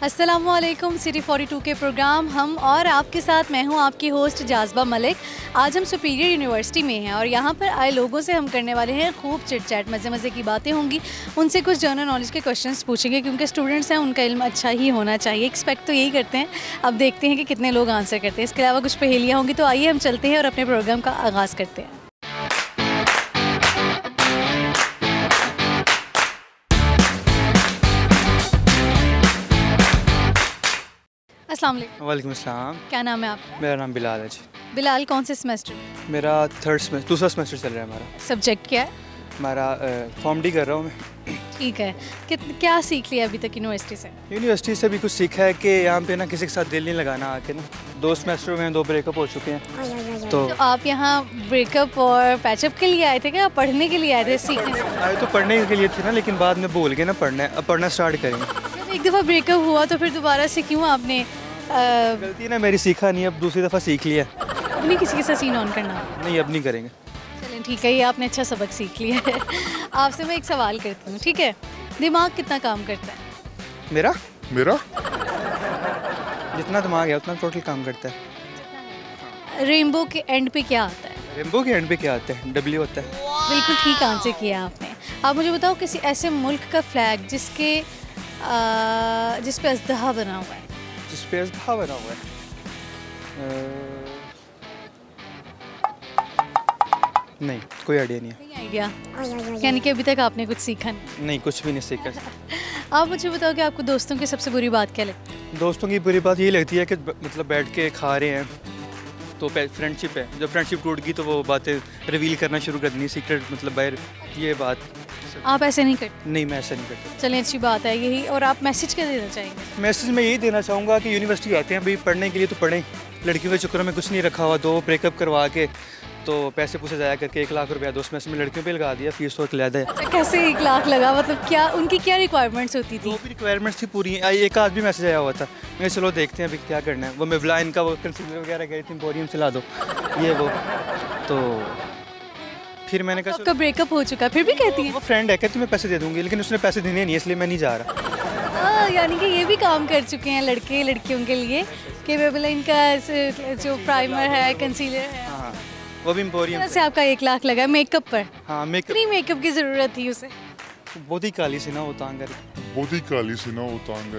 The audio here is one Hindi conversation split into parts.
अस्सलामुअलैकुम। सिटी 42 के प्रोग्राम हम और आपके साथ मैं हूं आपकी होस्ट जाज़बा मलिक। आज हम सुपीरियर यूनिवर्सिटी में हैं और यहां पर आए लोगों से हम करने वाले हैं खूब चिट चैट, मज़े मज़े की बातें होंगी। उनसे कुछ जनरल नॉलेज के क्वेश्चंस पूछेंगे क्योंकि स्टूडेंट्स हैं, उनका इल्म अच्छा ही होना चाहिए। एक्सपेक्ट तो यही करते हैं। अब देखते हैं कि कितने लोग आंसर करते हैं। इसके अलावा कुछ पहेलियाँ होंगी, तो आइए हम चलते हैं और अपने प्रोग्राम का आगाज़ करते हैं। अस्सलाम वालेकुम। वालेकुम अस्सलाम। क्या नाम है आपका? मेरा नाम बिलाल है जी। बिलाल, कौन से सेमेस्टर में? मेरा दूसरा सेमेस्टर चल रहा है हमारा। सब्जेक्ट क्या है? हमारा फॉर्म डी कर रहा हूँ मैं। ठीक है। क्या सीख लिया अभी तक यूनिवर्सिटी से? यूनिवर्सिटी से भी कुछ सीखा है कि यहाँ पे ना किसी के साथ दिल नहीं लगाना आके ना। 2 सेमेस्टर में 2 ब्रेकअप हो चुके हैं। तो आप यहाँ ब्रेकअप और पैचअप के लिए आए थे क्या? पढ़ने के लिए आए थे सीखने? आए तो पढ़ने के लिए थे ना, लेकिन बाद में बोल के ना पढ़ना है, अब पढ़ना स्टार्ट करेंगे। जब एक दफ़ा ब्रेकअप हुआ तो फिर दोबारा से क्यों आपने गलती ना मेरी, सीखा नहीं, अब दूसरी दफ़ा सीख लिया। अब नहीं किसी के साथ सीन ऑन करना? नहीं, अब नहीं करेंगे। चलें ठीक है, ये आपने अच्छा सबक सीख लिया है। आपसे मैं एक सवाल करती हूँ, ठीक है? दिमाग कितना काम करता है? मेरा मेरा जितना दिमाग है उतना टोटल काम करता है। रेनबो के एंड पे क्या आता है? रेनबो के एंड पे क्या आता है? W होता है। बिल्कुल ठीक आंसर किया आपने। आप मुझे बताओ किसी ऐसे मुल्क का फ्लैग जिस पे अज़दहा बना हुआ है। जिस पे अज़दहा बना हुआ है? नहीं, कोई आइडिया नहीं है। कोई आइडिया? यानी कि अभी तक आपने कुछ सीखा नहीं? नहीं, कुछ भी नहीं सीखा। आप मुझे बताओ कि आपको दोस्तों की सबसे बुरी बात क्या लगती है? दोस्तों की बुरी बात ये लगती है कि मतलब बैठ के खा रहे हैं तो फ्रेंडशिप है, जब फ्रेंडशिप टूट गई तो वो बातें रिवील करना शुरू कर देनी, सीक्रेट मतलब बाहर, ये बात। आप ऐसे नहीं करते? नहीं, मैं ऐसा नहीं करता। चलें, अच्छी बात है यही। और आप मैसेज क्या देना चाहेंगे? मैसेज मैं यही देना चाहूँगा कि यूनिवर्सिटी आते हैं भाई पढ़ने के लिए तो पढ़ें। लड़कियों के चक्कर में कुछ नहीं रखा हुआ। 2 ब्रेकअप करवा के तो पैसे पूसे जाया करके 1 लाख रुपया 2 सेमेस्टर में लड़कियों पे लगा दिया, फीस तो ज़्यादा है। कैसे 1 लाख लगा? मतलब क्या उनकी क्या रिक्वायरमेंट्स होती थी? जो भी रिक्वायरमेंट्स थी पूरी, एक आध भी मैसेज आया हुआ था। मैं चलो देखते हैं अभी क्या करना है। वो मेवला इनका वो कंसीलर वगैरह गई थी, बोरियम चला दो, ये वो। तो फिर मैंने कहा आपका ब्रेकअप हो चुका है फिर भी कहती है? वो फ्रेंड है, कहती मैं पैसे दे दूँगी, लेकिन उसने पैसे देने नहीं, इसलिए मैं नहीं जा रहा। यानी कि ये भी काम कर चुके हैं लड़के लड़कियों के लिए कि मेवला इनका जो प्राइमर है, कंसीलर है। हाँ, वो भी बोरियम से आपका 1 लाख लगा मेकअप पर? हाँ, मेकअप की ज़रूरत थी उसे? बहुत ही काली सी ना वो तांग कर। बहुत ही काली सी ना वो तांग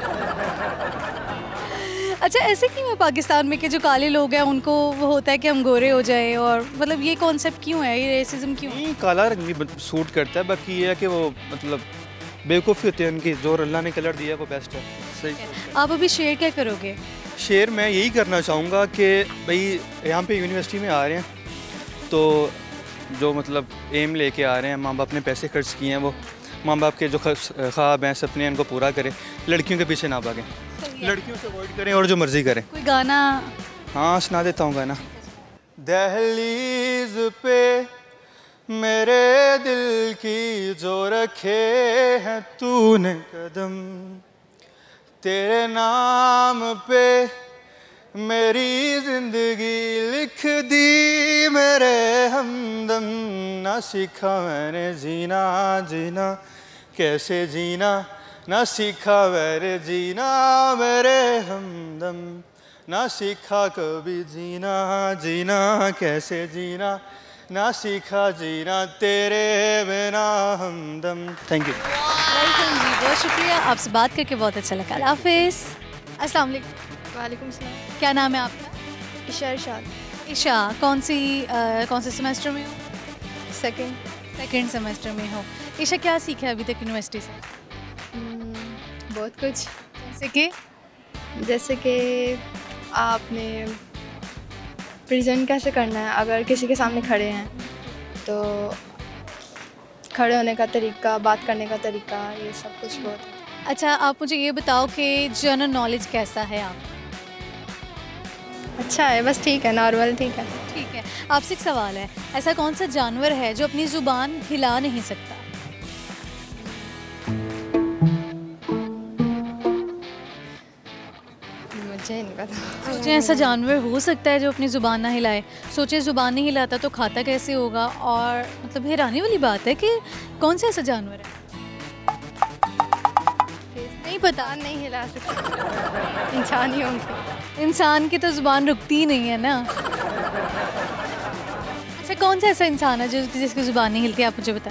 अच्छा, ऐसे क्यों है पाकिस्तान में कि जो काले लोग हैं उनको वो होता है कि हम गोरे हो जाए, और मतलब ये कॉन्सेप्ट क्यों है, ये रेसिज्म क्यों? नहीं, काला रंग भी सूट करता है, बाकी ये है कि वो मतलब बेवकूफ़ी होती है उनकी। जो अल्लाह ने कलर दिया है वो बेस्ट है। सही। आप अभी शेयर क्या करोगे? शेयर मैं यही करना चाहूँगा कि भाई यहाँ पे यूनिवर्सिटी में आ रहे हैं तो जो मतलब एम लेके आ रहे हैं, माँ बाप ने पैसे खर्च किए हैं, वो माँ बाप के जो ख्वाब हैं सपने हैं उनको पूरा करें, लड़कियों के पीछे ना भागें, लड़कियों से अवॉइड करें और जो मर्ज़ी करें। कोई गाना? हाँ, सुना देता हूँ गाना। दहलीज पे मेरे दिल की जो रखे हैं तूने कदम, तेरे नाम पे मेरी जिंदगी लिख दी मेरे हमदम। ना सीखा मैंने जीना जीना कैसे जीना, ना सीखा मैंने जीना मेरे हमदम, ना सीखा कभी जीना जीना कैसे जीना, ना सीखा जीना तेरे बिना हमदम। Thank you. वेलकम जी, बहुत शुक्रिया। आपसे बात करके बहुत अच्छा लगा। अल्लाह हाफिज़। अस्सलाम वालेकुम। वालेकुम सलाम। क्या नाम है आपका? इशा इरशाद। ईशा, कौन से सेमेस्टर में हो? सेकंड सेमेस्टर में हो। ईशा, क्या सीखा है अभी तक यूनिवर्सिटी से? बहुत कुछ, जैसे कि आपने प्रेजेंट कैसे करना है, अगर किसी के सामने खड़े हैं तो खड़े होने का तरीका, बात करने का तरीका, ये सब कुछ बहुत। अच्छा, आप मुझे ये बताओ कि जनरल नॉलेज कैसा है आपका? अच्छा है, बस ठीक है, नॉर्मल ठीक है। ठीक है। आपसे एक सवाल है, ऐसा कौन सा जानवर है जो अपनी ज़ुबान हिला नहीं सकता? मुझे नहीं पता। सोचें, ऐसा जानवर हो सकता है जो अपनी ज़ुबान ना हिलाए? सोचें, ज़ुबान नहीं हिलाता तो खाता कैसे होगा? और मतलब हैरानी वाली बात है कि कौन सा ऐसा जानवर है? नहीं पता? नहीं हिला सकते, इंसान ही होंगे। इंसान की तो ज़ुबान रुकती ही नहीं है ना। अच्छा, कौन सा ऐसा इंसान है जो जिसकी ज़ुबान नहीं हिलती, आप मुझे बताएं।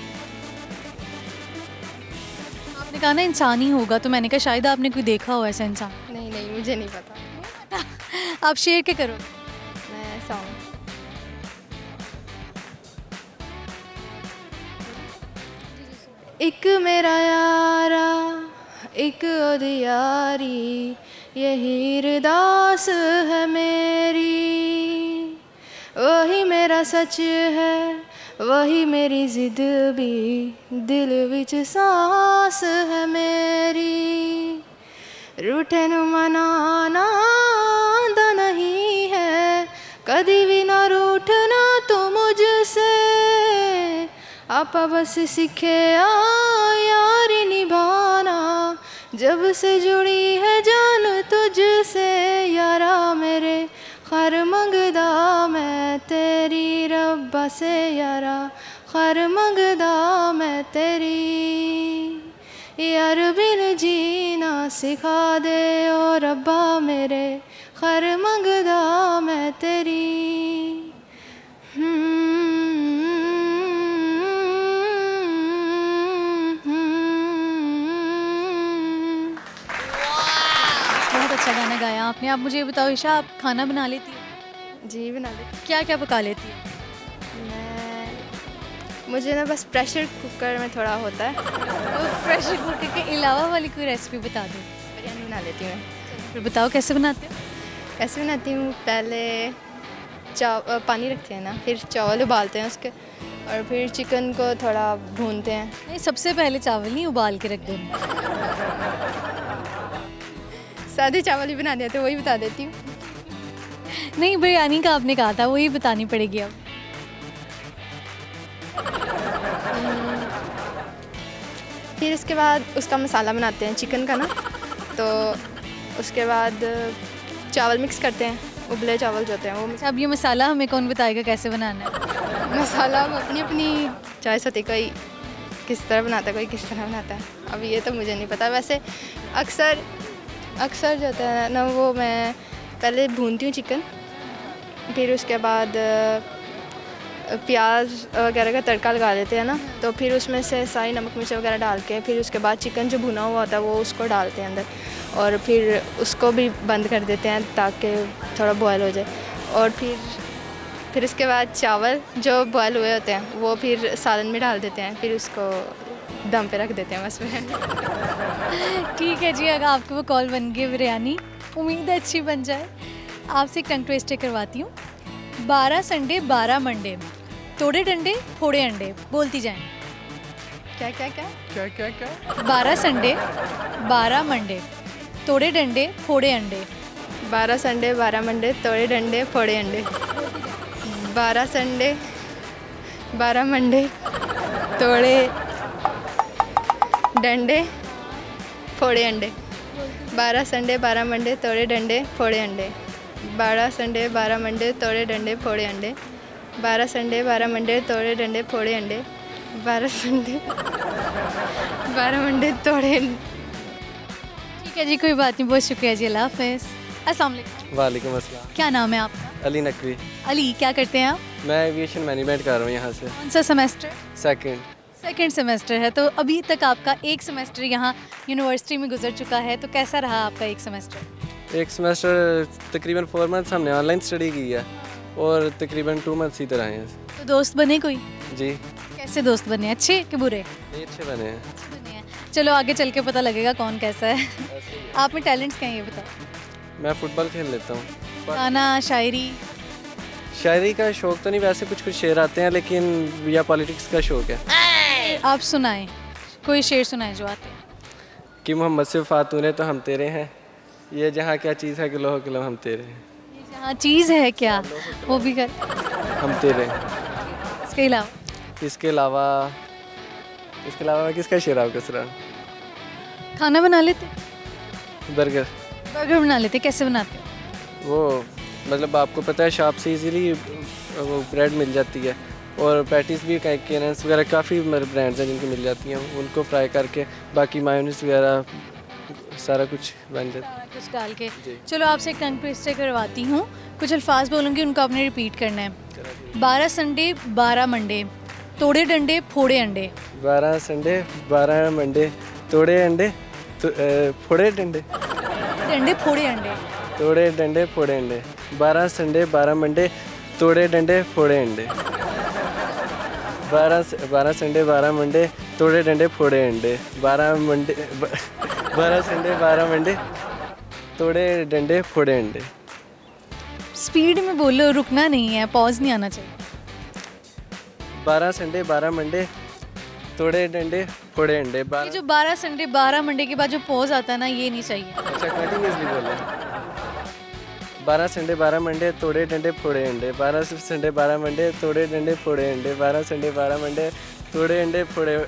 आपने कहा ना इंसान ही होगा, तो मैंने कहा शायद आपने कोई देखा हो ऐसा इंसान। नहीं नहीं, मुझे नहीं पता। आप शेर के करो। मैं सॉन्ग एक मेरा यारा एक ओदी यारी, यही अरदास है मेरी, वही मेरा सच है, वही मेरी जिद भी, दिल विच सांस है मेरी। रूठे नू मनाना दा नहीं है, कदी भी ना रूठना तू मुझसे, आपा बस सीखे यारी निभाना, जब से जुड़ी है जान तुझसे। यारा मेरे खैर मंगदा मैं तेरी रब्बा से, यारा खैर मंगदा मैं तेरी, यार बिन जीना सिखा दे ओ रब्बा मेरे, खैर मंगदा मैं तेरी। बहुत अच्छा गाना गाया आपने। आप मुझे ये बताओ ईशा, आप खाना बना लेती हो? जी बना ले। क्या क्या पका लेती हो? मुझे ना बस प्रेशर कुकर में थोड़ा होता है। तो प्रेशर कुकर के अलावा वाली कोई रेसिपी बता दो। बिरयानी बना लेती हूँ मैं। फिर बताओ कैसे बनाते हो? कैसे बनाती हूँ, पहले पानी रखते हैं ना, फिर चावल उबालते हैं उसके, और फिर चिकन को थोड़ा भूनते हैं। नहीं, सबसे पहले चावल नहीं उबाल के रख देना। सादे चावल ही बना देते, वही बता देती हूँ। नहीं, बिरयानी का आपने कहा था, वही बतानी पड़ेगी अब। फिर उसके बाद उसका मसाला बनाते हैं चिकन का ना, तो उसके बाद चावल मिक्स करते हैं, उबले चावल जो होते हैं वो। अच्छा, अब ये मसाला हमें कौन बताएगा कैसे बनाना है? मसाला अपनी अपनी चॉइस होती है, कोई किस तरह बनाता है, कोई किस तरह बनाता है। अब ये तो मुझे नहीं पता। वैसे अक्सर जो होता है ना, वो मैं पहले भूनती हूँ चिकन, फिर उसके बाद प्याज वगैरह का तड़का लगा देते हैं ना, तो फिर उसमें से सारी नमक मिर्च वगैरह डाल के, फिर उसके बाद चिकन जो भुना हुआ होता है वो उसको डालते हैं अंदर, और फिर उसको भी बंद कर देते हैं ताकि थोड़ा बॉयल हो जाए। और फिर उसके बाद चावल जो बॉयल हुए होते हैं वो फिर सालन में डाल देते हैं, फिर उसको दम पे रख देते हैं बस में। ठीक है जी, अगर आपको वो कॉल बन गई बिरयानी, उम्मीद है अच्छी बन जाए। आपसे एक टंग ट्विस्टर करवाती हूँ। 12 संडे 12 मंडे, तोड़े डंडे फोड़े अंडे, बोलती जाएं। क्या क्या क्या क्या क्या क्या 12 संडे 12 मंडे, तोड़े डंडे फोड़े अंडे। 12 संडे 12 मंडे, तोड़े डंडे फोड़े अंडे। 12 संडे 12 मंडे, तोड़े डंडे फोड़े अंडे। 12 संडे 12 मंडे, तोड़े डंडे फोड़े अंडे। 12 संडे 12 मंडे, तोड़े डंडे फोड़े अंडे। 12 संडे 12 मंडे, तोड़े डंडे फोड़े अंडे। 12 संडे 12 मंडे, तोड़े। ठीक है जी, कोई बात नहीं, बहुत शुक्रिया जी, अल्लाह हाफ़िज़। अस्सलाम वालेकुम। वालेकुम अस्सलाम। क्या नाम है आपका? अली नकवी। अली, क्या करते हैं आप? मैं एविएशन मैनेजमेंट कर रहा हूँ यहाँ से। कौन सा सेमेस्टर? सेकंड सेमेस्टर है। तो अभी तक आपका एक सेमेस्टर यहाँ यूनिवर्सिटी में गुजर चुका है, तो कैसा रहा आपका एक सेमेस्टर? एक सेमेस्टर तकरीबन 4 मंथ्स हमने ऑनलाइन स्टडी की है और तकरीबन 2 मंथ्स इधर आए हैं। तो दोस्त बने कोई? जी। कैसे दोस्त बने, अच्छे कि बुरे? ये अच्छे बने हैं। बने हैं। चलो आगे चल के पता लगेगा कौन कैसा है। आप में टैलेंट्स क्या हैं ये बताओ। मैं फ़ुटबॉल खेल लेता हूँ। गाना, शायरी? शायरी का शौक़ तो नहीं, वैसे कुछ शेर आते हैं, लेकिन या पॉलिटिक्स का शौक़ है। आप सुनाएं, कोई शेर सुनाएं जो आते हैं। कि मोहम्मद से फातूने तो हम तेरे हैं, ये जहाँ क्या चीज़ है कि लोहो कलम हम तेरे हैं। ये जहाँ चीज़ है क्या, वो भी कर। हम तेरे हैं। इसके अलावा मैं किसका शेर आपको सुना? खाना बना लेते? बर्गर बना लेते, कैसे बनाते? वो मतलब आपको पता है शॉप से इजीली वो ब्रेड मिल जाती है, और पैटीज़ भी केनेंस वगैरह काफ़ी ब्रांड्स हैं जिनकी मिल जाती हैं, उनको फ्राई करके बाकी मायोनीज वगैरह सारा कुछ बन जाता सारा कुछ डाल के। चलो आपसे एक टंग ट्विस्टर करवाती हूँ, कुछ अल्फाज बोलूँगी, उनको आपने रिपीट करना है। 12 संडे 12 मंडे, तोड़े डंडे फोड़े अंडे। 12 संडे 12 मंडे, तोड़े अंडे फोड़े डंडे, डंडे फोड़े अंडे। तोड़े डंडे फोड़े अंडे। 12 संडे 12 मंडे, तोड़े डंडे फोड़े अंडे। 12 संडे 12 मंडे, तोड़े डंडे फोड़े अंडे। 12 संडे 12 मंडे, तोड़े डंडे फोड़े अंडे। स्पीड में बोलो, रुकना नहीं है, पॉज नहीं आना चाहिए। 12 संडे 12 मंडे, तोड़े डंडे फोड़े अंडे। ये जो 12 संडे 12 मंडे के बाद जो पॉज आता है ना, ये नहीं चाहिए। अच्छा कंटिन्यूसली बोल रहे 12 संडे 12 मंडे, तोड़े डंडे फोड़े अंडे। 12 संडे 12 मंडे, तोड़े डंडे फोड़े अंडे। 12 संडे 12 मंडे, तोड़े अंडे फोड़े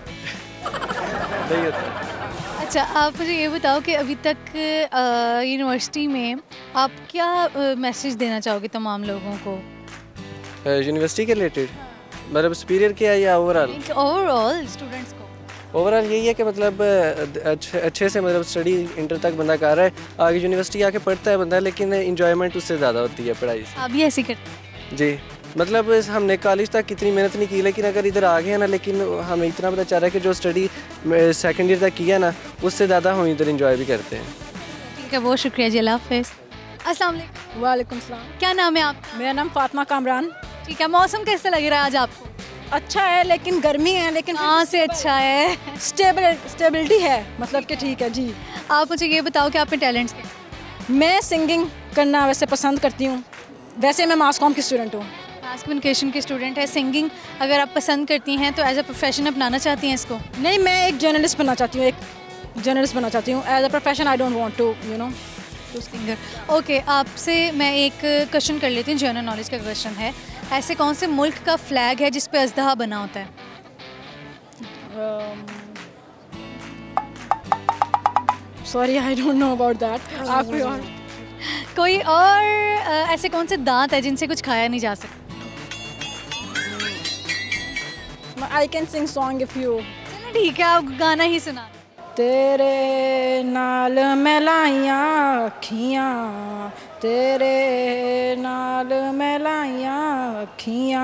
नहीं होता। अच्छा, आप मुझे ये बताओ कि अभी तक यूनिवर्सिटी में आप क्या मैसेज देना चाहोगे तमाम लोगों को? यूनिवर्सिटी के रिलेटेड मतलब सुपीरियर किया या ओवरऑल? ओवरऑल स्टूडेंट्स को। ओवरऑल यही है कि मतलब अच्छे से मतलब स्टडी इंटर तक बंदा कर रहा है, आगे यूनिवर्सिटी आके पढ़ता है बंदा, लेकिन इंजॉयमेंट उससे ज़्यादा होती है पढ़ाई से। आप भी ऐसे करते हैं? जी, मतलब हमने कॉलेज तक कितनी मेहनत नहीं की, लेकिन अगर इधर आ गए हैं ना, लेकिन हमें इतना पता चल रहा है कि जो स्टडी सेकेंड ईयर तक किया ना, उससे ज़्यादा हम इधर इंजॉय भी करते हैं। ठीक है, बहुत शुक्रिया जी, अल्लाह हाफ़िज़। अस्सलाम वालेकुम। वालेकुम सलाम। क्या नाम है आपका? मेरा नाम फातिमा कामरान। ठीक है, मौसम कैसा लग रहा है आज आपको? अच्छा है, लेकिन गर्मी है, लेकिन कहाँ से अच्छा है? स्टेबिलिटी है, मतलब कि ठीक है जी। आप मुझे ये बताओ कि आप में टैलेंट्स क्या? मैं सिंगिंग करना वैसे पसंद करती हूँ, वैसे मैं मास कॉम की स्टूडेंट हूँ। मास कम्युनिकेशन की स्टूडेंट है। सिंगिंग अगर आप पसंद करती हैं तो एज अ प्रोफेशन अपनाना चाहती हैं इसको? नहीं, मैं एक जर्नलिस्ट बनना चाहती हूँ, एक जर्नलिस्ट बनना चाहती हूँ as a profession. I don't want to to singer. Okay, आपसे मैं एक क्वेश्चन कर लेती हूँ, जनरल नॉलेज का क्वेश्चन है। ऐसे कौन से मुल्क का फ्लैग है जिस पे अजदहा बना होता है? Sorry, I don't know about that. आप कोई और ऐसे कौन से दांत है जिनसे कुछ खाया नहीं जा सकता? I can sing song if you. चलो ठीक है, आप गाना ही सुना। तेरे नाल मैं लाइयां अखियां, तेरे नाल मैं लाइयां अखियां।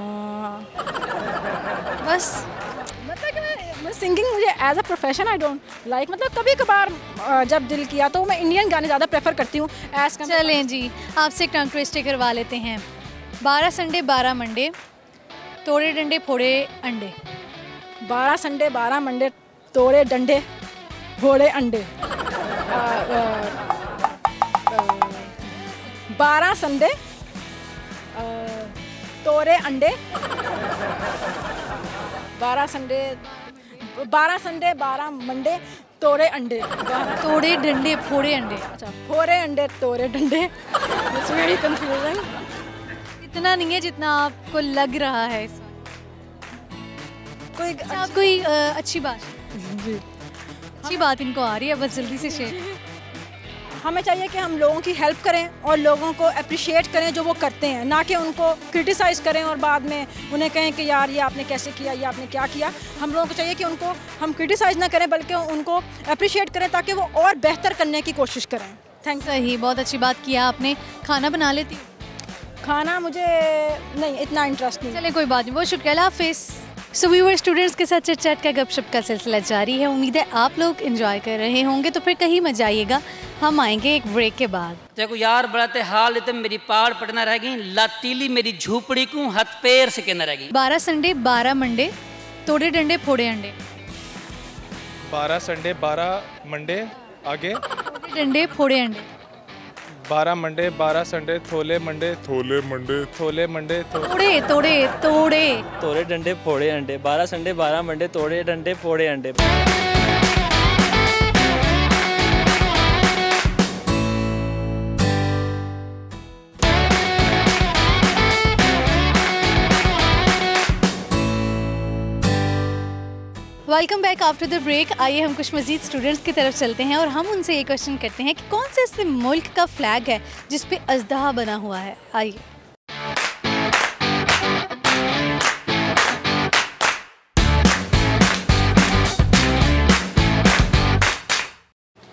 बस मतलब कि मैं सिंगिंग मुझे as a profession I don't like, मतलब कभी कभार जब दिल किया तो मैं इंडियन गाने ज़्यादा प्रेफर करती हूँ एज। चलें जी, आपसे एक टंग ट्विस्टर करवा लेते हैं। 12 संडे 12 मंडे, तोड़े डंडे फोड़े अंडे। 12 संडे 12 मंडे, तोड़े डंडे फोड़े अंडे। 12 संडे तोड़े अंडे। 12 संडे 12 मंडे, तोड़े अंडे। तोड़े डंडे फोड़े अंडे। अच्छा, फोड़े अंडे तोड़े डंडे। It's very confusing. इतना नहीं है जितना आपको लग रहा है। कोई कोई अच्छी बात जी, अच्छी बात इनको आ रही है, बस जल्दी से शेयर। हमें चाहिए कि हम लोगों की हेल्प करें और लोगों को अप्रिशिएट करें जो वो करते हैं, ना कि उनको क्रिटिसाइज़ करें और बाद में उन्हें कहें कि यार ये आपने कैसे किया, ये आपने क्या किया। हम लोगों को चाहिए कि उनको हम क्रिटिसाइज़ ना करें, बल्कि उनको अप्रिशिएट करें ताकि वो और बेहतर करने की कोशिश करें। थैंक्स। सही, बहुत अच्छी बात किया आपने। खाना बना लेती हूँ? खाना मुझे नहीं, इतना इंटरेस्ट नहीं। चले कोई बात नहीं, बहुत शुक्रिया, अल्लाह हाफिज़। सो व्यूअर, स्टूडेंट्स के साथ चिट चैट का गपशप का सिलसिला जारी है। उम्मीद है आप लोग एंजॉय कर रहे होंगे, तो फिर कहीं मत जाइएगा, हम आएंगे एक ब्रेक के बाद। देखो यार, बड़ाते हाल इतने मेरी पाड़ पटना रह गई, लातीली मेरी झूपड़ी को हाथ पैर से कहना रह गई। 12 संडे 12 मंडे, तोड़े डंडे फोड़े अंडे। 12 संडे 12 मंडे, आगे तोड़े डंडे फोड़े अंडे। 12 मंडे 12 संडे, थोले मंडे थोले मंडे थोले मंडे तोड़े तोड़े तोड़े तोड़े डंडे फोड़े अंडे। 12 संडे 12 मंडे, तोड़े डंडे फोड़े अंडे। Welcome back after the break. आइए हम कुछ मजीद स्टूडेंट्स की तरफ चलते हैं और हम उनसे ये क्वेश्चन करते हैं कि कौन से ऐसे मुल्क का फ्लैग है जिस पे अजदहा बना हुआ है। आइए।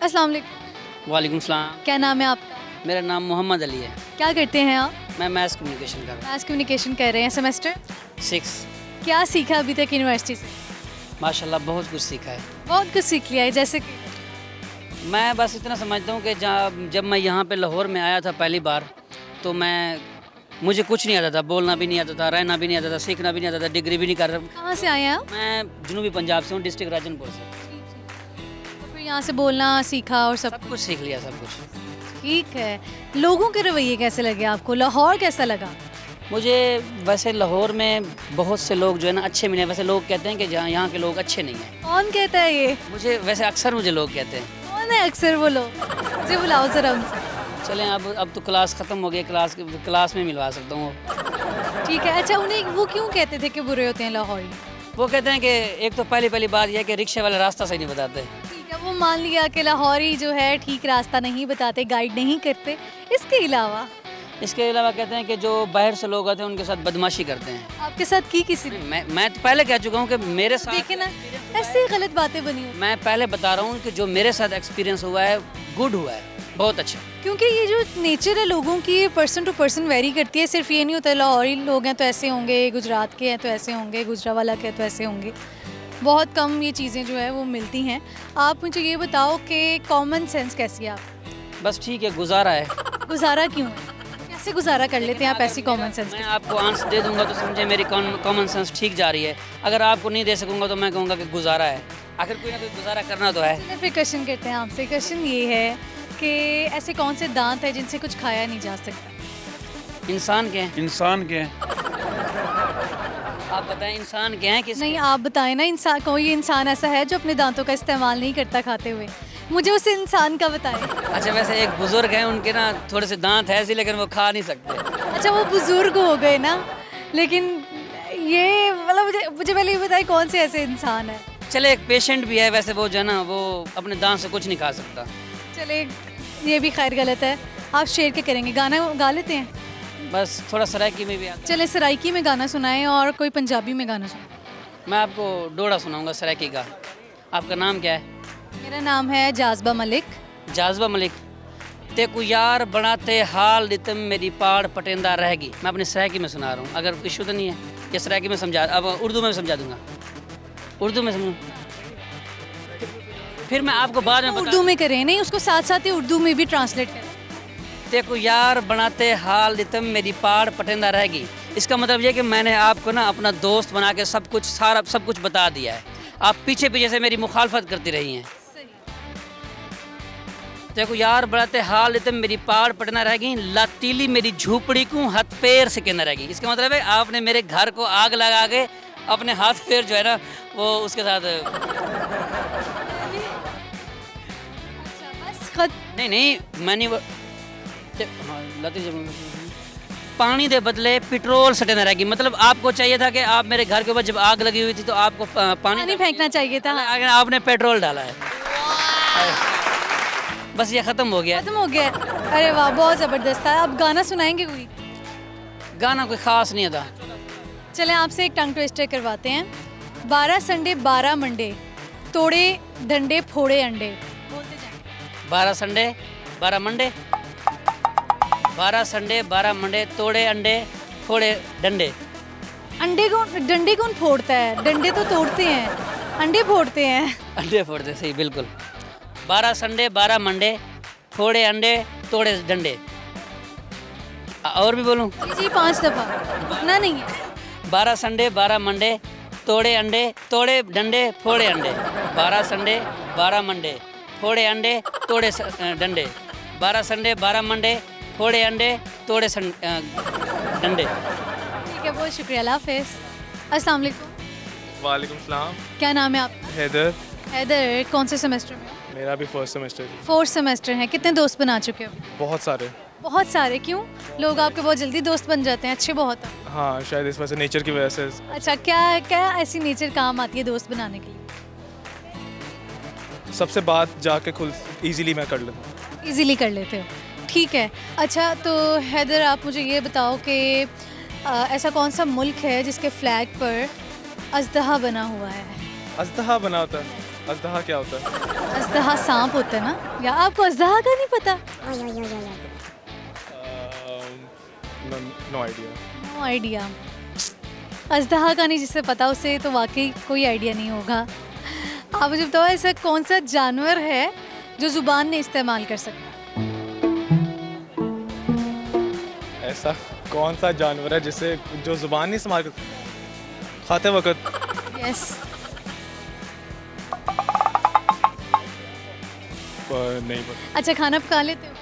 अस्सलाम वालेकुम। वालेकुम सलाम। क्या नाम है आपका? मेरा नाम मोहम्मद अली है। क्या करते हैं आप? मैं मैथ्स कम्युनिकेशन कर रहा मैथ्स कम्युनिकेशन कर रहे हैं, सेमेस्टर हूँ 6। क्या सीखा अभी तक यूनिवर्सिटी से? माशाल्लाह बहुत कुछ सीखा है। बहुत कुछ सीख लिया है, जैसे कि मैं बस इतना समझता हूँ कि जब मैं यहाँ पे लाहौर में आया था पहली बार, तो मुझे कुछ नहीं आता था, बोलना भी नहीं आता था, रहना भी नहीं आता था, सीखना भी नहीं आता था, डिग्री भी नहीं कर रहा। कहाँ से आए हैं आप? मैं जनूबी पंजाब से हूँ, डिस्ट्रिक्ट राजनपुर से। तो फिर यहाँ से बोलना सीखा और सब सब कुछ सीख लिया, सब कुछ। ठीक है। लोगों के रवैये कैसे लगे आपको? लाहौर कैसा लगा? मुझे वैसे लाहौर में बहुत से लोग जो है ना अच्छे मिले। वैसे लोग कहते हैं कि यहाँ के लोग अच्छे नहीं हैं। कौन कहता है ये? मुझे वैसे अक्सर मुझे लोग कहते हैं। कौन है अक्सर वो लोग? मुझे बुलाओ जरा उनसे। चलें, अब तो क्लास ख़त्म हो गई, क्लास में मिलवा सकता हूँ। ठीक है। अच्छा, उन्हें वो क्यों कहते थे कि बुरे होते हैं लाहौरी? वो कहते हैं कि एक तो पहली बात यह है कि रिक्शे वाला रास्ता सही नहीं बताते। ठीक है, वो मान लिया कि लाहौरी जो है ठीक रास्ता नहीं बताते, गाइड नहीं करते। इसके अलावा कहते हैं कि जो बाहर से लोग आते हैं उनके साथ बदमाशी करते हैं। आपके साथ की किसी ने? मैं तो पहले कह चुका हूँ कि मेरे साथ देखे ना, ऐसे गलत बातें बनी हुई। मैं पहले बता रहा हूँ कि जो मेरे साथ एक्सपीरियंस हुआ है गुड हुआ है, बहुत अच्छा। क्योंकि ये जो नेचर है लोगों की, पर्सन टू पर्सन वेरी करती है। सिर्फ ये नहीं होता लाहौरी लोग हैं तो ऐसे होंगे, गुजरात के हैं तो ऐसे होंगे, गुजरावाला के हैं तो ऐसे होंगे। बहुत कम ये चीज़ें जो है वो मिलती हैं। आप मुझे ये बताओ कि कॉमन सेंस कैसी है आप? बस ठीक है, गुजारा है। गुजारा क्यों है? कैसे गुजारा कर लेते हैं आप ऐसी कॉमन सेंस? मैं आपको आंसर दे दूंगा तो समझे मेरी कॉमन सेंस ठीक जा रही है। अगर आपको नहीं दे सकूंगा तो मैं कहूँगा कि गुजारा है। आखिर कोई ना कोई गुजारा करना तो है। फिर क्वेश्चन करते हैं आपसे। क्वेश्चन ये है कि ऐसे कौन से दांत है जिनसे कुछ खाया नहीं जा सकता? इंसान के हैं। इंसान के हैं। आप बताएं इंसान के हैं किस? नहीं, आप बताएं ना। इंसान, कोई इंसान ऐसा है जो अपने दांतों का इस्तेमाल नहीं करता खाते हुए? मुझे उस इंसान का बताएं। अच्छा, वैसे एक बुजुर्ग हैं, उनके ना थोड़े से दांत है ऐसे, लेकिन वो खा नहीं सकते। अच्छा, वो बुजुर्ग हो गए ना, लेकिन ये मतलब मुझे पहले ये बताएं कौन से ऐसे इंसान है? चले, एक पेशेंट भी है वैसे, वो जो है ना वो अपने दांत से कुछ नहीं खा सकता। चले, ये भी खैर गलत है। आप शेर के करेंगे, गाना गा लेते हैं? बस थोड़ा सराइकी में भी आता है। चले, सराइकी में गाना सुनाएं और कोई पंजाबी में गाना सुनाएं। मैं आपको डोड़ा सुनाऊंगा सराइकी का। आपका नाम क्या है? मेरा नाम है जाज़बा मलिक। जाज़बा मलिक। ते को यार बनाते हाल रितम मेरी पाड़ पटेंदा रहेगी। मैं अपनी सराइकी में सुना रहा हूँ, अगर इशू तो नहीं है। ये सराइकी में समझा, अब उर्दू में समझा दूंगा। उर्दू में समझूँ, फिर मैं आपको बाद में उर्दू में करें, नहीं उसको साथ साथ ही उर्दू में भी ट्रांसलेट करें। ते को यार बनाते हाल रितम मेरी पाड़ पटेंदा रहेगी। इसका मतलब ये कि मैंने आपको ना अपना दोस्त बना के सब कुछ बता दिया है। आप पीछे पीछे से मेरी मुखालफत करती रही हैं। देखो यार बढ़ाते हाल इतम मेरी पाड़ पटना रहेगी, लातीली मेरी झूपड़ी को हाथ पैर से कहना रहेगी। इसका मतलब है आपने मेरे घर को आग लगा के अपने हाथ पैर जो है ना वो उसके साथ नहीं मैंने पानी दे बदले पेट्रोल सटेना रहेगी। मतलब आपको चाहिए था कि आप मेरे घर के ऊपर जब आग लगी हुई थी तो आपको पानी फेंकना चाहिए था, आपने पेट्रोल डाला है। बस ये खत्म हो गया। अरे वाह, बहुत ज़बरदस्त था। अब गाना सुनाएंगे कोई? गाना कोई ख़ास नहीं था। चलें, आपसे एक टंग ट्विस्टर करवाते हैं। 12 संडे 12 मंडे, तोड़े डंडे फोड़े अंडे। बोलते जाएं। 12 संडे 12 मंडे, 12 संडे 12 मंडे, तोड़े अंडे फोड़े डंडे। डंडे कौन फोड़ता है? डंडे तो तोड़ते हैं, अंडे फोड़ते हैं। अंडे फोड़ते, सही बिल्कुल। 12 संडे 12 मंडे, फोड़े अंडे तोड़े डंडे। और भी बोलूं? जी 5 दफ़ा, इतना नहीं है। 12 संडे 12 मंडे, तोड़े अंडे तोड़े डंडे फोड़े अंडे। 12 संडे 12 मंडे, फोड़े अंडे तोड़े डंडे। 12 संडे 12 मंडे, फोड़े अंडे तोड़े डंडे। ठीक है, बहुत शुक्रिया, अल्लाह हाफ़िज़। अस्सलाम वालेकुम। वालेकुम सलाम। क्या नाम है आपका? हैदर। हैदर, कौन से सेमेस्टर में? मेरा भी फर्स्ट सेमेस्टर। 4th सेमेस्टर है। कितने दोस्त बना चुके हो? बहुत सारे। बहुत सारे? क्यों? लोग आपके बहुत जल्दी दोस्त बन जाते हैं, अच्छे बहुत हैं। हाँ, शायद इस वजह से, नेचर की वजह से। अच्छा, क्या ऐसी नेचर काम आती है दोस्त बनाने के लिए? सबसे बात जाके खुद इजीली मैं कर लेता हूँ। इजीली कर लेते हो, ठीक है। अच्छा, तो हैदर आप मुझे ये बताओ कि ऐसा कौन सा मुल्क है जिसके फ्लैग पर अजदहा बना हुआ है? अजदहा बना होता है? अजदहा क्या होता है? अजदहा सांप होता है ना, या आपको अजदहा का नहीं पता? No idea. No idea. अजदहा का नहीं जिसे पता उसे तो वाकई कोई आइडिया नहीं होगा। आप मुझे बताओ ऐसा कौन सा जानवर है जो ज़ुबान नहीं इस्तेमाल कर सकता? ऐसा कौन सा जानवर है जिसे जो ज़ुबान नहीं इस्तेमाल कर खाते वक्त? यस। नहीं पता। अच्छा, खाना पका लेते हो?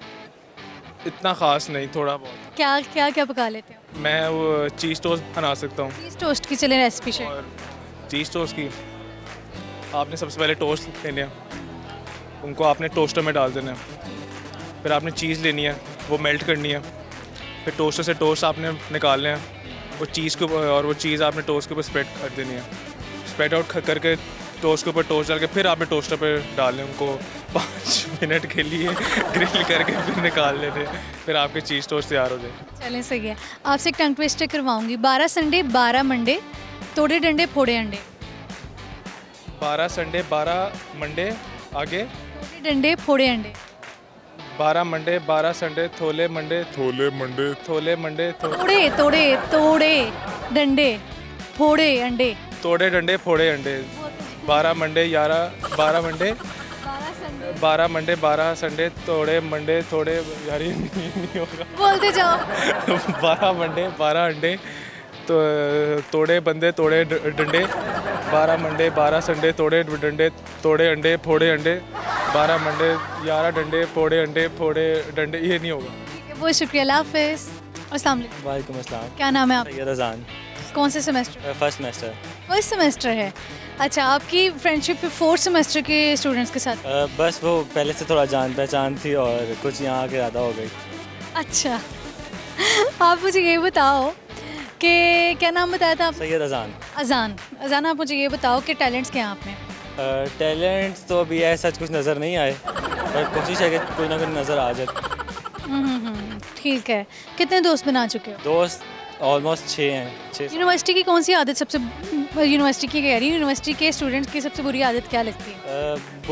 इतना ख़ास नहीं, थोड़ा बहुत। क्या क्या क्या पका लेते हो? मैं वो चीज़ टोस्ट बना सकता हूँ। चीज़ टोस्ट की चले रेसिपी शेयर। और चीज़ टोस्ट की आपने सबसे पहले टोस्ट लेने हैं, उनको आपने टोस्टर में डाल देना है। फिर आपने चीज़ लेनी है, वो मेल्ट करनी है। फिर टोस्टर से टोस्ट आपने निकालने हैं, वो चीज़ के ऊपर, और वो चीज़ आपने टोस्ट के ऊपर स्प्रेड कर देनी है। स्प्रेड आउट करके टोस्ट के ऊपर टोस्ट डाल के फिर आपने टोस्टर पे डालने, उनको 5 मिनट के लिए ग्रिल करके फिर निकाल लेते, फिर आपके चीज़ टोस्ट तैयार हो जाए। चलें, सही है। आपसे एक टंग ट्विस्टर करवाऊंगी। 12 संडे 12 मंडे, तोड़े डंडे फोड़े अंडे। 12 संडे 12 मंडे, आगे तोड़े डंडे फोड़े अंडे। 12 मंडे 12 संडे थोले मंडे थोले मंडे थोले मंडे तोड़े तोड़े तोड़े डंडे फोड़े अंडे। तोड़े डंडे फोड़े अंडे। 12 मंडे 12 मंडे 12 मंडे 12 संडे तोड़े मंडे थोड़े, यार ये नहीं होगा। बोलते जाओ। 12 मंडे 12 अंडे तो तोड़े बंदे तोड़े डंडे। 12 मंडे 12 संडे तोड़े डंडे तोड़े अंडे फोड़े अंडे। 12 मंडे 11 डंडे फोड़े अंडे फोड़े डंडे, ये नहीं होगा। बहुत शुक्रिया, अल्लाह हाफिज़। अस्सलाम वालेकुम। वालेकुम अस्सलाम। क्या नाम है आप? सैयद अजान। कौन से semester? First semester. First semester है। अच्छा, आपकी फ्रेंडशिप 4th सेमेस्टर के स्टूडेंट्स के साथ? बस वो पहले से थोड़ा जान पहचान थी और कुछ यहाँ आके ज़्यादा हो गई। अच्छा। आप मुझे ये बताओ कि क्या नाम बताया था आपने? सैयद अजान। अजान। अजान, आप मुझे ये बताओ कि टैलेंट्स क्या हैं आप में? टैलेंट्स तो अभी ऐसा कुछ नज़र नहीं आए, पर कोशिश है कि कोई ना कोई नज़र आ जाए। ठीक है। कितने दोस्त बना चुके हो? दोस्त ऑलमोस्ट 6 हैं। 6। यूनिवर्सिटी की कौन सी आदत सबसे, यूनिवर्सिटी की कह रही हूँ, यूनिवर्सिटी के स्टूडेंट्स की सबसे बुरी आदत क्या लगती है?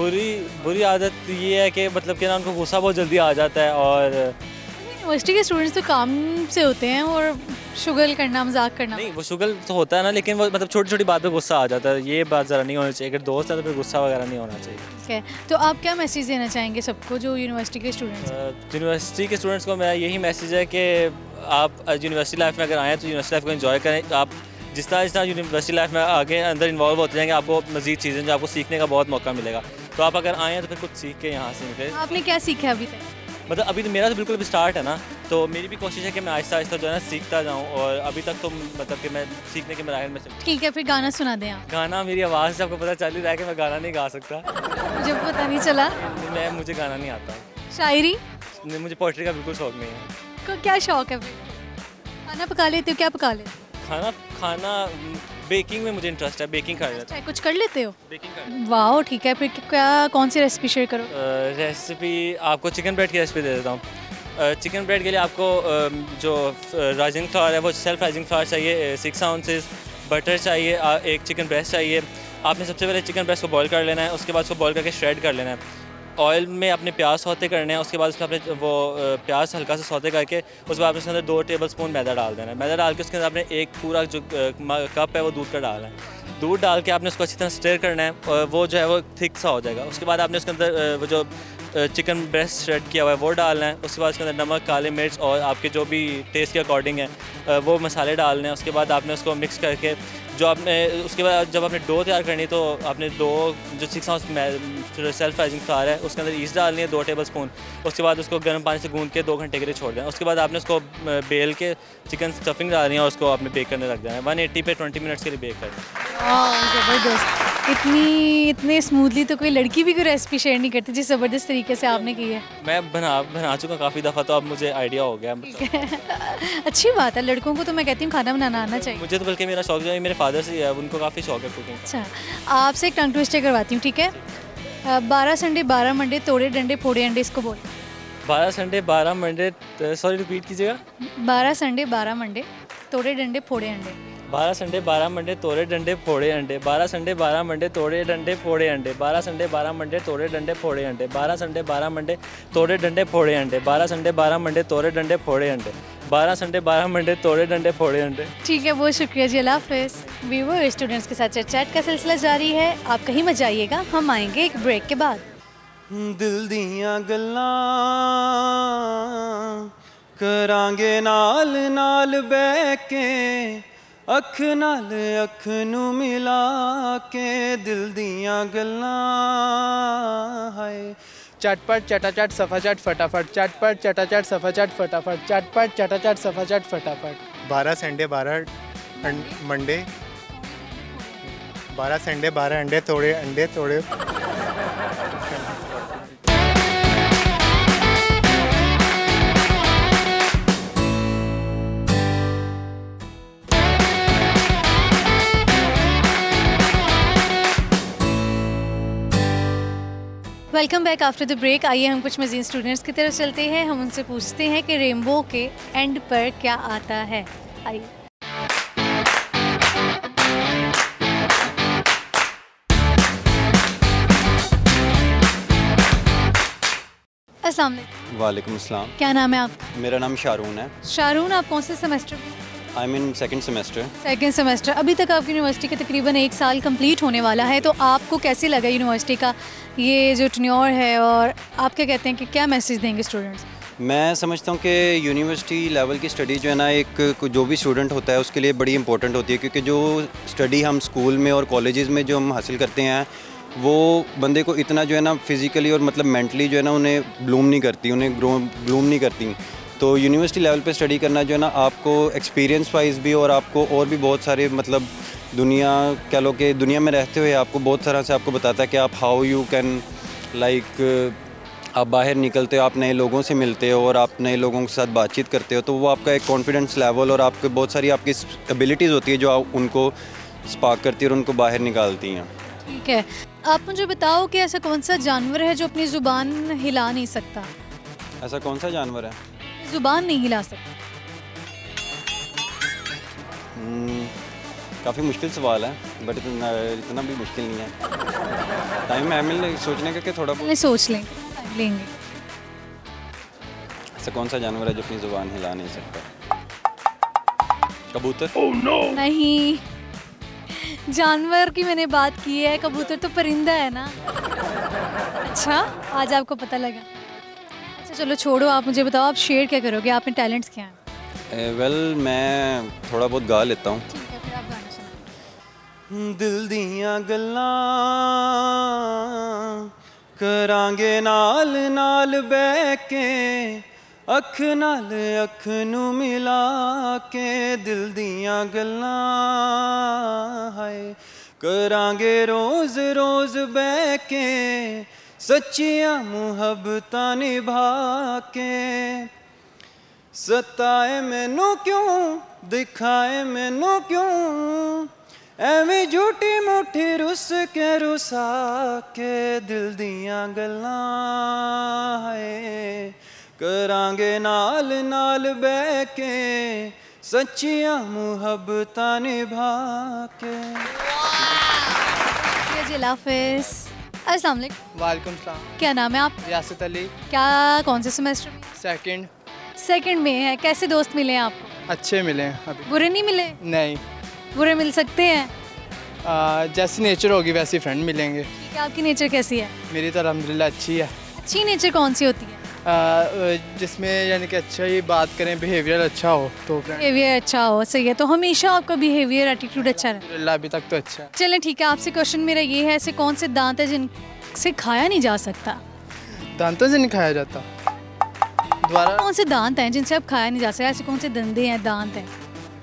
बुरी आदत ये है कि मतलब कि ना उनको गुस्सा बहुत जल्दी आ जाता है। और यूनिवर्सिटी के स्टूडेंट्स तो काम से होते हैं, और शुगल करना, मजाक करना। नहीं, वो शुगल तो होता है ना, लेकिन वो मतलब छोटी छोटी बात पे गुस्सा आ जाता है। ये बात ज़रा नहीं होनी चाहिए। अगर दोस्त है तो फिर गुस्सा वगैरह नहीं होना चाहिए। ठीक है, तो आप क्या मैसेज देना चाहेंगे सबको जो यूनिवर्सिटी के स्टूडेंट्स हैं? यूनिवर्सिटी के स्टूडेंट्स को मेरा यही मैसेज है कि आप यूनिवर्सिटी लाइफ में अगर आएँ तो यूनिवर्सिटी लाइफ को एंजॉय करें। आप जिस तरह यूनिवर्सिटी लाइफ में आगे अंदर इन्वॉल्व होते जाएंगे, आपको मज़ीद चीज़ें जो आपको सीखने का बहुत मौका मिलेगा। तो आप अगर आएँ तो फिर कुछ सीख के यहाँ से निकले। आपने क्या सीखा अभी तक? मतलब अभी तो मेरा तो बिल्कुल अभी स्टार्ट है ना, तो मेरी भी कोशिश है कि मैं आहिस्ता आहिस्ता जो है ना सीखता जाऊँ। और अभी तक तो मतलब कि मैं सीखने के मराहिल में चल। ठीक है, फिर गाना सुना दें आप। गाना, मेरी आवाज़ से आपको पता चल ही रहा है कि मैं गाना नहीं गा सकता। मुझे पता नहीं चला। मुझे गाना नहीं आता। शायरी? मुझे पोइट्री का बिल्कुल शौक नहीं है। को क्या शौक है फिर? खाना पका लेते हो? क्या पका लेते हो? खाना बेकिंग में मुझे इंटरेस्ट है। बेकिंग कर लेता हूँ। कुछ कर लेते हो? बेकिंग कर। वाह, ठीक है। फिर क्या, कौन सी रेसिपी शेयर करो? रेसिपी आपको चिकन ब्रेड की रेसिपी दे देता हूँ। चिकन ब्रेड के लिए आपको जो राइजिंग फ्लावर है वो सेल्फ राइजिंग फ्लावर चाहिए 6 आउंसेस। बटर चाहिए, एक चिकन ब्रेस्ट चाहिए। आपने सबसे पहले चिकन ब्रेस्ट को बॉईल कर लेना है, उसके बाद उसको बॉईल करके श्रेड कर लेना है। ऑयल में अपने प्याज सौते करने हैं, उसके बाद उसके आपने वो प्याज हल्का सा सौते करके उसके बाद उसके अंदर 2 टेबलस्पून मैदा डाल देना है। मैदा डाल के उसके अंदर आपने एक पूरा जो कप है वो दूध का डालना है। दूध डाल के आपने उसको अच्छी तरह स्टर करना है, और वो जो है वो थिक सा हो जाएगा। उसके बाद आपने उसके अंदर वो जो चिकन ब्रेस्ट श्रेड किया हुआ है वो डालना है। उसके बाद उसके अंदर नमक, काले मिर्च और आपके जो भी टेस्ट के अकॉर्डिंग है वो मसाले डालने हैं। उसके बाद आपने उसको मिक्स करके जो आपने उसके बाद जब आपने डो तैयार करनी तो आपने डो जो 6 आउंस सेल्फ राइजिंग फ्लावर है उसके अंदर ईस्ट डालनी है 2 टेबलस्पून। उसके बाद उसको गर्म पानी से गूंद के 2 घंटे के लिए छोड़ देना। उसके बाद आपने उसको बेल के चिकन स्टफिंग डालनी है और उसको आपने बेक करने रख देना है। 180 पे 20 मिनट्स के लिए बेक करना। ज़बरदस्त। इतने स्मूथली तो कोई लड़की भी कोई रेसिपी शेयर नहीं करती जिस ज़बरदस्त तरीके से आपने की है। मैं बना चुका काफ़ी दफ़ा, तो अब मुझे आइडिया हो गया। अच्छी बात है, लड़कों को तो मैं कहती हूँ खाना बनाना आना चाहिए। मुझे तो बल्कि मेरा शौक जो है मेरे फादर से है, उनको काफ़ी शौक है कुकिंग। अच्छा, आपसे एक टंग ट्विस्टर करवाती हूँ, ठीक है? 12 संडे 12 मंडे, तोड़े डंडे फोड़े अंडे, इसको बोल। 12 संडे 12 मंडे, सॉरी रिपीट कीजिएगा। 12 संडे 12 मंडे, तोड़े डंडे फोड़े अंडे। 12 संडे 12 मंडे तोड़े डंडे फोड़े अंडे, 12 संडे 12 मंडे तोड़े डंडे फोड़े अंडे, 12 संडे 12 मंडे तोड़े डंडे फोड़े अंडे, 12 संडे 12 मंडे तोड़े डंडे फोड़े अंडे, 12 संडे 12 मंडे तोड़े डंडे फोड़े अंडे, 12 संडे 12 मंडे तोड़े डंडे फोड़े अंडे। ठीक है, बहुत शुक्रिया जी, अल्लाह हाफिज़। व्यूअर, स्टूडेंट्स के साथ चैट का सिलसिला जारी है, आप कहीं मत जाइएगा, हम आएंगे एक ब्रेक के बाद। दिल दियां गल्लां करांगे नाल नाल बैठ के, अख नाल अख नू मिला के, दिल दियां गल्लां हाय। चटपट चटाचट सफाचट फटाफट, चटपट चटाचट सफाचट फटाफट, चटपट चटाचट सफाचट फटाफट। 12 संडे 12 मंडे, 12 संडे 12 अंडे तोड़े। Welcome back after the break. आइए हम कुछ मज़ीद स्टूडेंट्स की तरफ चलते हैं, हम उनसे पूछते हैं कि रेनबो के एंड पर क्या आता है। आइए। अस्सलाम वालेकुम। वालेकुम अस्सलाम। क्या नाम है आपका? मेरा नाम शारून है। शारून, आप कौन से सेमेस्टर में? I am in second semester. Second semester. अभी तक आपकी यूनिवर्सिटी का तकरीबन 1 साल कंप्लीट होने वाला है, तो आपको कैसे लगा यूनिवर्सिटी का ये जो टेन्योर है, और आप क्या कहते हैं कि क्या मैसेज देंगे स्टूडेंट्स? मैं समझता हूँ कि यूनिवर्सिटी लेवल की स्टडी जो है ना, एक जो भी स्टूडेंट होता है उसके लिए बड़ी इंपॉर्टेंट होती है, क्योंकि जो स्टडी हम स्कूल में और कॉलेजेस में जो हम हासिल करते हैं वो बंदे को इतना जो है ना फिज़िकली और मतलब मेंटली जो है ना उन्हें ब्लूम नहीं करती, उन्हें ब्लूम नहीं करती। तो यूनिवर्सिटी लेवल पे स्टडी करना जो है ना, आपको एक्सपीरियंस वाइज भी और आपको और भी बहुत सारे मतलब दुनिया कह लो कि दुनिया में रहते हुए आपको बहुत तरह से आपको बताता है कि आप हाउ यू कैन लाइक आप बाहर निकलते हो, आप नए लोगों से मिलते हो और आप नए लोगों के साथ बातचीत करते हो, तो वो आपका एक कॉन्फिडेंस लेवल और आपके बहुत सारी आपकी एबिलिटीज़ होती है जो आप उनको स्पार्क करती है और उनको बाहर निकालती हैं। ठीक है, आप मुझे बताओ कि ऐसा कौन सा जानवर है जो अपनी ज़ुबान हिला नहीं सकता? ऐसा कौन सा जानवर है ज़ुबान नहीं हिला सकता? काफ़ी मुश्किल सवाल है, बट इतना भी मुश्किल नहीं है। टाइम है मिल सोचने का कि थोड़ा बहुत सोच लेंगे। ऐसा कौन सा जानवर है जो अपनी ज़ुबान हिला नहीं सकता? कबूतर? नहीं, जानवर की मैंने बात की है, कबूतर तो परिंदा है ना। अच्छा, आज आपको पता लगा। अच्छा चलो छोड़ो, आप मुझे बताओ, आप शेयर क्या करोगे, आप में टैलेंट्स क्या हैं? वेल मैं थोड़ा बहुत गा लेता हूँ। ठीक है, फिर आप गाना सुनाओ। दिल दियां गल्लां करांगे नाल नाल बैठ के, अख नाल अख नू मिला के, दिल दियां गल्लां हाय करांगे रोज़ रोज़ बैठ के, सच्चियां मुहब्बतां निभा के, सताए मैनू क्यों दिखाए मैनू क्यों, एवें झूठी मुठी रुस के रुसा के, दिल दियां गल्लां है करांगे नाल नाल बैठ के, सच्चियां मुहब्बतां निभा के। जी अल्लाह हाफिज़। अस्सलाम वालेकुम। वालेकुम सलाम। क्या नाम है आप? रियासत अली। क्या कौन से सेमेस्टर में? सेकंड में है। कैसे दोस्त मिले हैं आपको? अच्छे मिले हैं अभी। बुरे नहीं मिले? नहीं। बुरे मिल सकते हैं? जैसी नेचर होगी वैसी फ्रेंड मिलेंगे। ठीक है, आपकी नेचर कैसी है? मेरी तो अल्हम्दुलिल्लाह अच्छी है। अच्छी नेचर कौन सी होती है? जिसमें यानी कि अच्छा ही बात करें, बिहेवियर अच्छा हो तो। बिहेवियर अच्छा हो, सही है। तो हमेशा आपका बिहेवियर एटीट्यूड अच्छा है? अभी तक तो अच्छा है। चलें ठीक है, आपसे क्वेश्चन मेरा ये है, ऐसे कौन से दांत है जिनसे खाया नहीं जा सकता? दांतों से नहीं खाया जाता? दोबारा। कौन से दांत हैं जिनसे आप खाया नहीं जा सकता? ऐसे कौन से धंधे हैं, दांत हैं?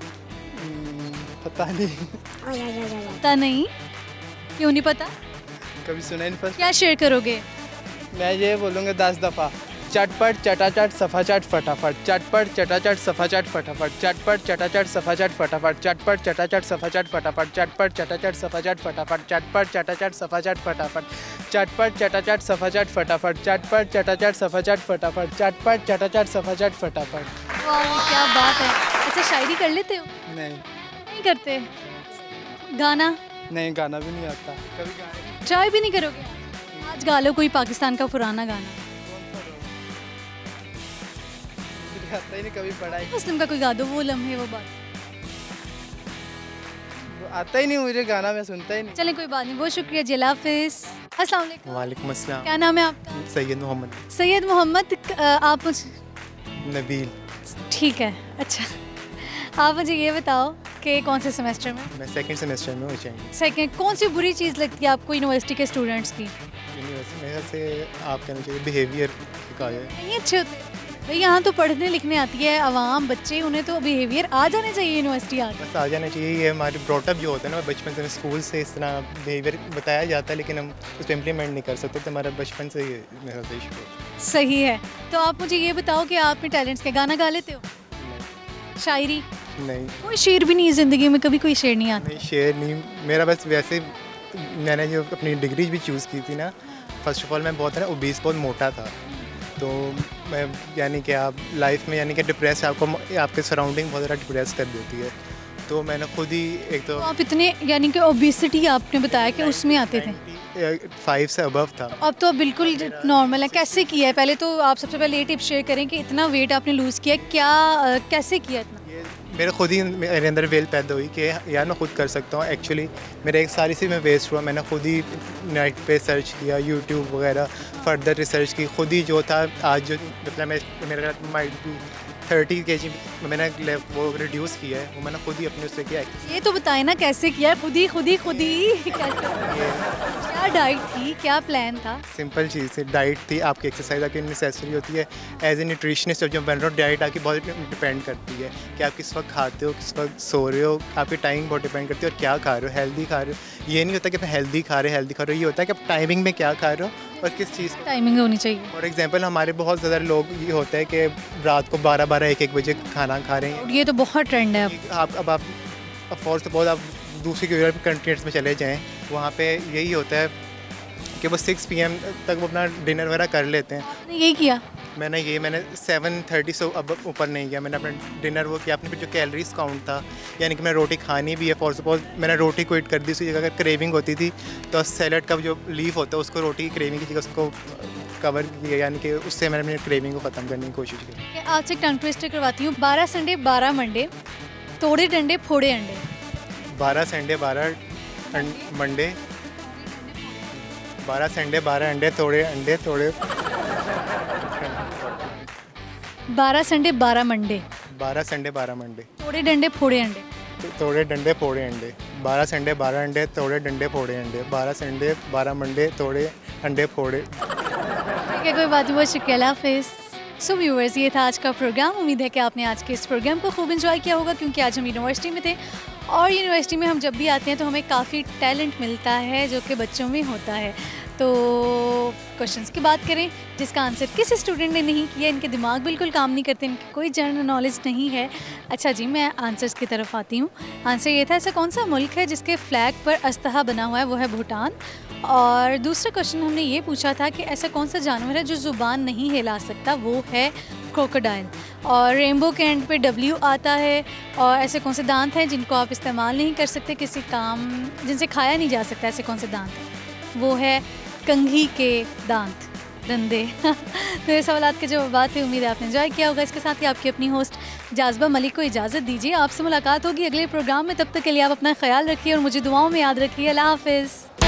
पता नहीं। पता नहीं? क्यों नहीं पता? कभी सुना नहीं। क्या शेयर करोगे? मैं ये बोलूँगा 10 दफ़ा। चटपट चटाचट सफाचट फटाफट, चटपट चटाचट सफाचट फटाफट, चटपट चटाचट सफाचट फटाफट, चटपट चटाचट सफाचट फटाफट, चटपट चटाचट सफाचट फटाफट, चटपट चटाचट सफाचट फटाफट, चटपट चटाचट सफाचट फटाफट, चटपट चटाचट सफाचट फटाफट, चटपट चटाचट सफाचट फटाफट। वाह क्या बात है। अच्छा शायरी कर लेते हो? नहीं। नहीं करते? गाना? नहीं, गाना भी नहीं आता, कभी गाया ट्राई भी नहीं करोगे? आज गा लो कोई पाकिस्तान का पुराना गाना। नहीं आता ही नहीं, कभी पढ़ा ही मुस्लिम का कोई गा दो, वो लम्हे वो बात। आता ही नहीं मुझे गाना, मैं सुनता ही नहीं। चलें कोई बात नहीं, बहुत शुक्रिया जी, अल्लाह हाफिज़। अस्सलाम वालेकुम। वालेकुम अस्सलाम। क्या नाम है आपका? सैयद मोहम्मद। सैयद मोहम्मद। आप मुझे नबील। ठीक है, अच्छा आप मुझे ये बताओ कि कौन से सेमेस्टर में? मैं सेकंड सेमेस्टर में हूँ। सेकंड। कौन सी बुरी चीज़ लगती है आपको यूनिवर्सिटी के स्टूडेंट्स की? यूनिवर्सिटी मेरे से आप कहना चाहिए बिहेवियर का है। नहीं अच्छे होते भाई, यहाँ तो पढ़ने लिखने आती है आवाम, बच्चे, उन्हें तो बिहेवियर आ जाने चाहिए यूनिवर्सिटी आके। बस आ जाना चाहिए, ये हमारे ब्रॉटअप जो होता है ना, बचपन से स्कूल से इस तरह बिहेवियर बताया जाता है, लेकिन हम उस पर इम्प्लीमेंट नहीं कर सकते, तो हमारा बचपन से ही मेरा इशू है। सही है। तो आप मुझे ये बताओ कि आप में टैलेंट्स के गाना गा लेते हो? शायरी? नहीं, कोई शेर भी नहीं है ज़िंदगी में, कभी कोई शेर नहीं आता? नहीं शेर नहीं, मेरा बस वैसे मैंने जो अपनी डिग्री भी चूज़ की थी ना, फर्स्ट ऑफ ऑल मैं बहुत है ना ओबीस, बहुत मोटा था, तो मैं यानी कि आप लाइफ में यानी कि डिप्रेस, आपको आपके सराउंडिंग बहुत ज़्यादा डिप्रेस कर देती है, तो मैंने खुद ही एक तो आप इतने यानी कि ओबेसिटी आपने बताया कि उसमें आते थे? 5 से अबव था। अब तो बिल्कुल नॉर्मल है। कैसे किया है? पहले तो आप सबसे पहले ये टिप शेयर करें कि इतना वेट आपने लूज़ किया, क्या कैसे किया इतना? मेरे खुद ही मेरे अंदर वेल पैदा हुई कि यार मैं खुद कर सकता हूँ। एक्चुअली मेरा एक साल इसी में वेस्ट हुआ, मैंने खुद ही नेट पे सर्च किया, यूट्यूब वगैरह फर्दर रिसर्च की, खुद ही जो था आज जो मतलब मेरा माइट भी 30 kg मैंने वो रिड्यूस किया है, वो मैंने खुद ही अपने उससे किया। ये तो बताए ना कैसे किया? खुद ही कैसे? क्या डाइट थी, क्या प्लान था? सिंपल चीज़ थी, डाइट थी, आपकी एक्सरसाइज आपकी नेसेसरी होती है। एज ए न्यूट्रिशनिस्ट जो बन रहा हो, डाइट आपकी बहुत डिपेंड करती है कि आप किस वक्त खाते हो, किस वक्त सो रहे हो, आपकी टाइमिंग बहुत डिपेंड करती है, और क्या खा रहे हो, हेल्दी खा रहे हो। ये नहीं होता कि आप हेल्दी खा रहे हो, ये होता है कि आप टाइमिंग में क्या खा रहे हो और किस चीज़ टाइमिंग होनी चाहिए। फॉर एग्जांपल हमारे बहुत ज़्यादा लोग ये होता है कि रात को 12-12, 1-1 बजे खाना खा रहे हैं। ये तो बहुत ट्रेंड है अब आप फॉर सपोज आप दूसरी यूरोप कंट्रीज में चले जाएं, वहाँ पे यही होता है कि वो 6 PM तक वो अपना डिनर वगैरह कर लेते हैं। यही किया मैंने 7:30 से अब ऊपर नहीं किया, मैंने अपना डिनर वो किया, अपने पे जो कैलोरीज काउंट था, यानी कि मैं रोटी खानी भी है, फॉर सपोज मैंने रोटी क्विट कर दी, उसकी जगह अगर क्रेविंग होती थी तो सैलड का जो लीफ होता है उसको रोटी की क्रेविंग की जगह उसको कवर किया, यानी कि उससे मैंने अपनी क्रेविंग को ख़त्म करने की कोशिश की। आज से टंग ट्विस्टर करवाती हूँ। 12 संडे 12 मंडे, तोड़े डंडे फोड़े अंडे। 12 संडे 12 मंडे, 12 संडे 12 अंडे तोड़े 12 संडे 12 मंडे, 12 संडे 12 मंडे, तोड़े डंडे फोड़े अंडे। तोड़े डंडे फोड़े अंडे, 12 संडे 12 अंडे तोड़े डंडे फोड़े अंडे, 12 संडे 12 मंडे तोड़े अंडे फोड़े। ठीक है, कोई बात नहीं, बहुत शुक्रिया, अल्लाह हाफिज़। सो व्यूअर्स, ये था आज का प्रोग्राम। उम्मीद है कि आपने आज के इस प्रोग्राम को खूब एंजॉय किया होगा, क्योंकि आज हम यूनिवर्सिटी में थे, और यूनिवर्सिटी में हम जब भी आते हैं तो हमें काफ़ी टैलेंट मिलता है जो कि बच्चों में होता है। तो क्वेश्चंस की बात करें जिसका आंसर किसी स्टूडेंट ने नहीं किया, इनके दिमाग बिल्कुल काम नहीं करते, इनकी कोई जनरल नॉलेज नहीं है। अच्छा जी, मैं आंसर्स की तरफ आती हूँ। आंसर ये था, ऐसा कौन सा मुल्क है जिसके फ्लैग पर अस्तहा बना हुआ है? वो है भूटान। और दूसरा क्वेश्चन हमने ये पूछा था कि ऐसा कौन सा जानवर है जो ज़ुबान नहीं हिला सकता? वो है क्रोकोडाइल। और रेनबो के एंड पे W आता है। और ऐसे कौन से दांत हैं जिनको आप इस्तेमाल नहीं कर सकते किसी काम, जिनसे खाया नहीं जा सकता? ऐसे कौन से दांत हैं? वो है कंघी के दांत, दंदे। तो ये सवालात के जवाब थे। उम्मीद है आपने एंजॉय किया होगा। इसके साथ ही आपकी अपनी होस्ट जाज़बा मलिक को इजाज़त दीजिए। आपसे मुलाकात होगी अगले प्रोग्राम में। तब तक के लिए आप अपना ख्याल रखिए और मुझे दुआओं में याद रखिए। अल्लाह हाफिज़।